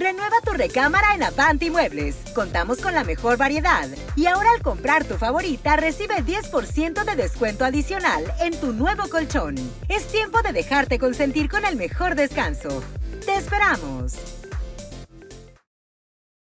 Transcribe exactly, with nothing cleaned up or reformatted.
Renueva tu recámara en Avanti Muebles. Contamos con la mejor variedad. Y ahora al comprar tu favorita, recibe diez por ciento de descuento adicional en tu nuevo colchón. Es tiempo de dejarte consentir con el mejor descanso. ¡Te esperamos!